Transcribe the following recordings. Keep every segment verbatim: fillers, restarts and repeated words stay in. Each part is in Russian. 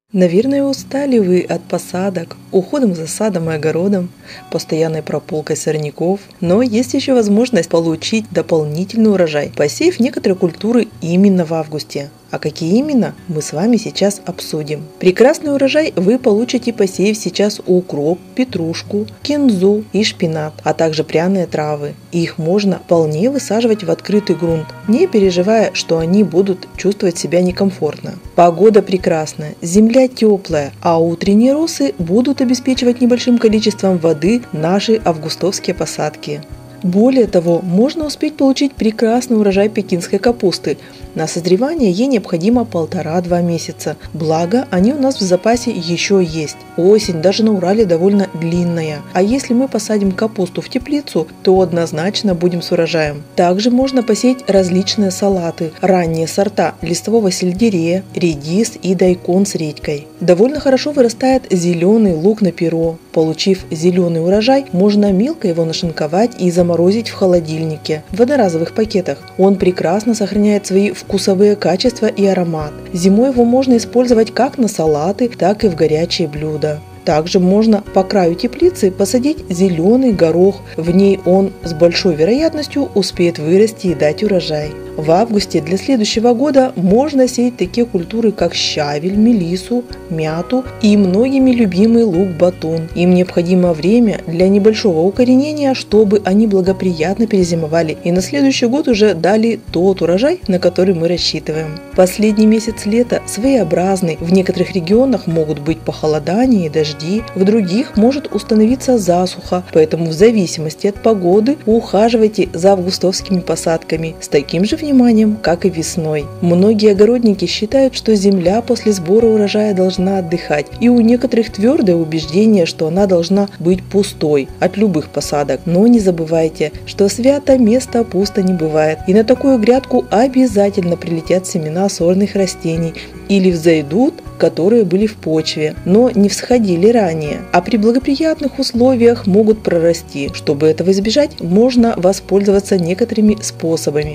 Наверное, устали вы от посадок, уходом за садом и огородом, постоянной прополкой сорняков, но есть еще возможность получить дополнительный урожай, посеяв некоторые культуры именно в августе. А какие именно, мы с вами сейчас обсудим. Прекрасный урожай вы получите, посеяв сейчас укроп, петрушку, кинзу и шпинат, а также пряные травы. Их можно вполне высаживать в открытый грунт, не переживая, что они будут чувствовать себя некомфортно. Погода прекрасная, земля теплая, а утренние росы будут обеспечивать небольшим количеством воды наши августовские посадки. Более того, можно успеть получить прекрасный урожай пекинской капусты. На созревание ей необходимо полтора-два месяца, благо они у нас в запасе еще есть. Осень даже на Урале довольно длинная, а если мы посадим капусту в теплицу, то однозначно будем с урожаем. Также можно посеять различные салаты, ранние сорта листового сельдерея, редис и дайкон с редькой. Довольно хорошо вырастает зеленый лук на перо. Получив зеленый урожай, можно мелко его нашинковать и заморозить в холодильнике в одноразовых пакетах. Он прекрасно сохраняет свои вкусовые качества и аромат. Зимой его можно использовать как на салаты, так и в горячие блюда. Также можно по краю теплицы посадить зеленый горох. В ней он с большой вероятностью успеет вырасти и дать урожай. В августе для следующего года можно сеять такие культуры, как щавель, мелису, мяту и многими любимый лук-батун. Им необходимо время для небольшого укоренения, чтобы они благоприятно перезимовали и на следующий год уже дали тот урожай, на который мы рассчитываем. Последний месяц лета своеобразный. В некоторых регионах могут быть похолодания и дожди, в других может установиться засуха, поэтому в зависимости от погоды ухаживайте за августовскими посадками с таким же вниманием, как и весной. Многие огородники считают, что земля после сбора урожая должна отдыхать, и у некоторых твердое убеждение, что она должна быть пустой от любых посадок. Но не забывайте, что свято место пусто не бывает, и на такую грядку обязательно прилетят семена сорных растений или взойдут, которые были в почве, но не всходили ранее, а при благоприятных условиях могут прорасти. Чтобы этого избежать, можно воспользоваться некоторыми способами.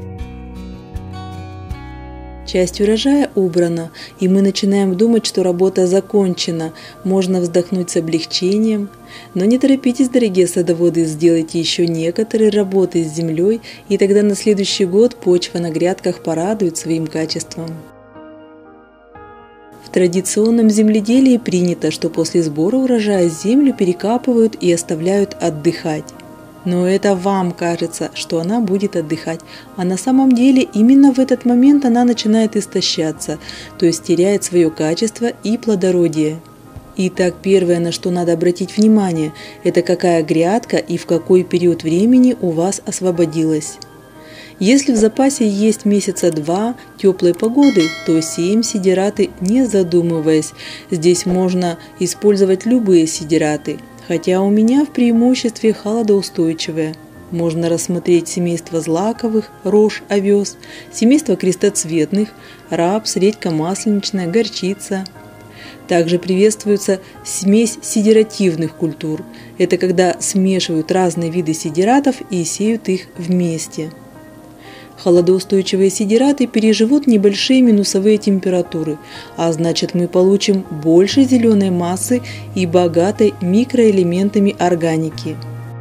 Часть урожая убрана, и мы начинаем думать, что работа закончена. Можно вздохнуть с облегчением. Но не торопитесь, дорогие садоводы, сделайте еще некоторые работы с землей, и тогда на следующий год почва на грядках порадует своим качеством. В традиционном земледелии принято, что после сбора урожая землю перекапывают и оставляют отдыхать. Но это вам кажется, что она будет отдыхать, а на самом деле именно в этот момент она начинает истощаться, то есть теряет свое качество и плодородие. Итак, первое, на что надо обратить внимание, это какая грядка и в какой период времени у вас освободилась. Если в запасе есть месяца два теплой погоды, то сеем сидираты не задумываясь. Здесь можно использовать любые сидираты, хотя у меня в преимуществе холодоустойчивые. Можно рассмотреть семейство злаковых, рожь, овес, семейство крестоцветных, рапс, редька масленичная, горчица. Также приветствуется смесь сидеративных культур. Это когда смешивают разные виды сидиратов и сеют их вместе. Холодоустойчивые сидираты переживут небольшие минусовые температуры, а значит мы получим больше зеленой массы и богатой микроэлементами органики.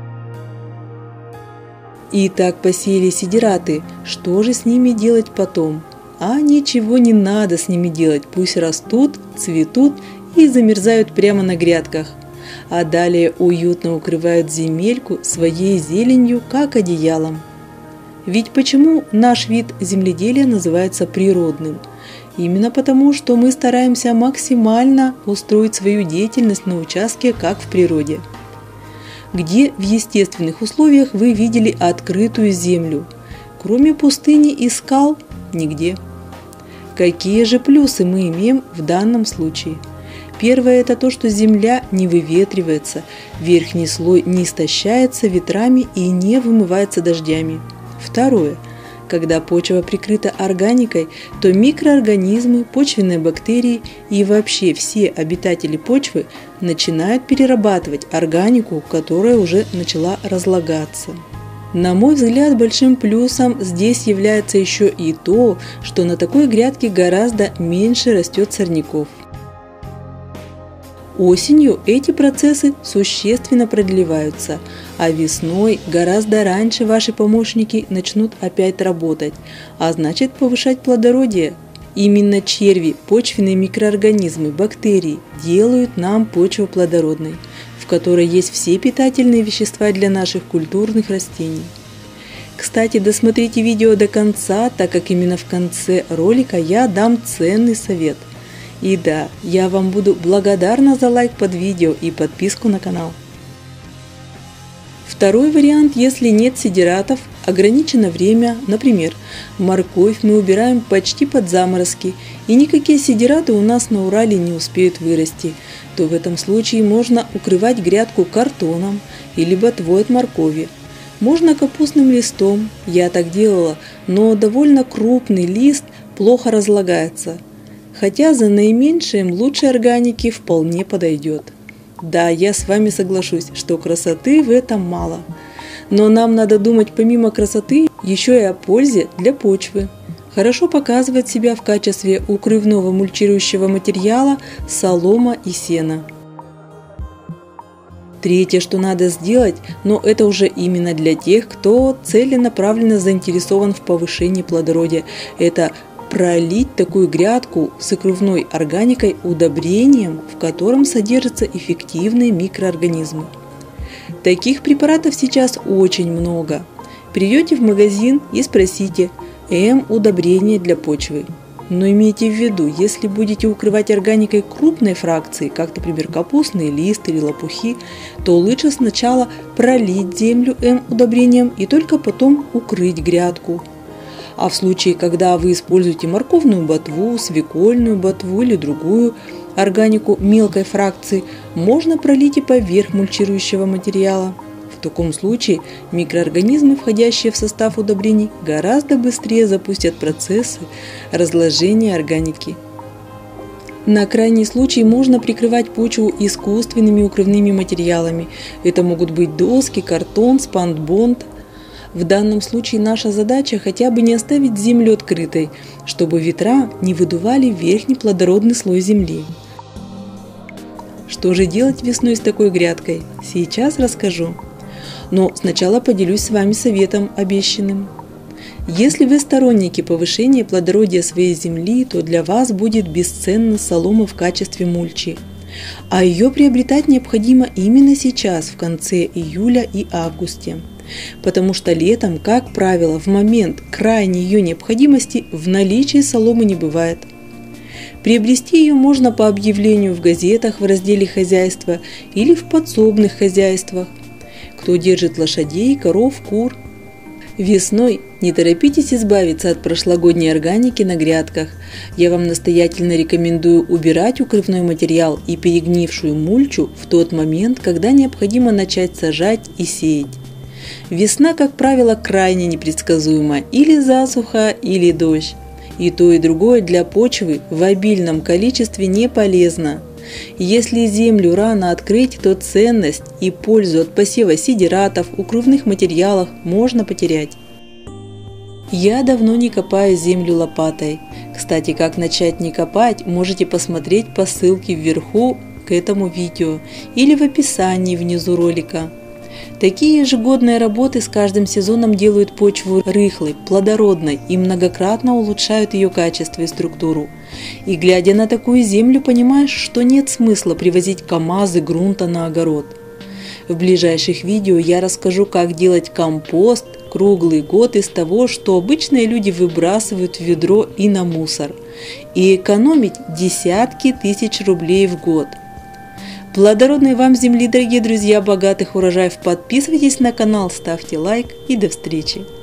Итак, посеяли сидираты, что же с ними делать потом? А ничего не надо с ними делать, пусть растут, цветут и замерзают прямо на грядках. А далее уютно укрывают земельку своей зеленью, как одеялом. Ведь почему наш вид земледелия называется природным? Именно потому, что мы стараемся максимально устроить свою деятельность на участке, как в природе. Где в естественных условиях вы видели открытую землю? Кроме пустыни и скал, нигде. Какие же плюсы мы имеем в данном случае? Первое – это то, что земля не выветривается, верхний слой не истощается ветрами и не вымывается дождями. Второе. Когда почва прикрыта органикой, то микроорганизмы, почвенные бактерии и вообще все обитатели почвы начинают перерабатывать органику, которая уже начала разлагаться. На мой взгляд, большим плюсом здесь является еще и то, что на такой грядке гораздо меньше растет сорняков. Осенью эти процессы существенно продлеваются, а весной гораздо раньше ваши помощники начнут опять работать, а значит повышать плодородие. Именно черви, почвенные микроорганизмы, бактерии делают нам почву плодородной, в которой есть все питательные вещества для наших культурных растений. Кстати, досмотрите видео до конца, так как именно в конце ролика я дам ценный совет. И да, я вам буду благодарна за лайк под видео и подписку на канал. Второй вариант, если нет сидератов, ограничено время, например, морковь мы убираем почти под заморозки, и никакие сидераты у нас на Урале не успеют вырасти, то в этом случае можно укрывать грядку картоном или ботвой от моркови. Можно капустным листом, я так делала, но довольно крупный лист плохо разлагается, хотя за наименьшим лучшей органики вполне подойдет. Да, я с вами соглашусь, что красоты в этом мало. Но нам надо думать помимо красоты еще и о пользе для почвы. Хорошо показывает себя в качестве укрывного мульчирующего материала солома и сено. Третье, что надо сделать, но это уже именно для тех, кто целенаправленно заинтересован в повышении плодородия, это пролить такую грядку с укрывной органикой удобрением, в котором содержатся эффективные микроорганизмы. Таких препаратов сейчас очень много. Придете в магазин и спросите «М удобрение для почвы». Но имейте в виду, если будете укрывать органикой крупной фракции, как, например, капустный лист или лопухи, то лучше сначала пролить землю М удобрением и только потом укрыть грядку. А в случае, когда вы используете морковную ботву, свекольную ботву или другую органику мелкой фракции, можно пролить и поверх мульчирующего материала. В таком случае микроорганизмы, входящие в состав удобрений, гораздо быстрее запустят процессы разложения органики. На крайний случай можно прикрывать почву искусственными укрывными материалами. Это могут быть доски, картон, спанбонд. В данном случае наша задача хотя бы не оставить землю открытой, чтобы ветра не выдували верхний плодородный слой земли. Что же делать весной с такой грядкой? Сейчас расскажу. Но сначала поделюсь с вами советом обещанным. Если вы сторонники повышения плодородия своей земли, то для вас будет бесценна солома в качестве мульчи. А ее приобретать необходимо именно сейчас, в конце июля и августе. Потому что летом, как правило, в момент крайней ее необходимости в наличии соломы не бывает. Приобрести ее можно по объявлению в газетах в разделе «Хозяйство» или в подсобных хозяйствах. Кто держит лошадей, коров, кур. Весной не торопитесь избавиться от прошлогодней органики на грядках. Я вам настоятельно рекомендую убирать укрывной материал и перегнившую мульчу в тот момент, когда необходимо начать сажать и сеять. Весна, как правило, крайне непредсказуема, или засуха, или дождь. И то, и другое для почвы в обильном количестве не полезно. Если землю рано открыть, то ценность и пользу от посева сидератов, укрывных материалов можно потерять. Я давно не копаю землю лопатой. Кстати, как начать не копать, можете посмотреть по ссылке вверху к этому видео или в описании внизу ролика. Такие ежегодные работы с каждым сезоном делают почву рыхлой, плодородной и многократно улучшают ее качество и структуру. И глядя на такую землю, понимаешь, что нет смысла привозить КАМАЗы грунта на огород. В ближайших видео я расскажу, как делать компост круглый год из того, что обычные люди выбрасывают в ведро и на мусор, и экономить десятки тысяч рублей в год. Плодородной вам земли, дорогие друзья, богатых урожаев. Подписывайтесь на канал, ставьте лайк и до встречи.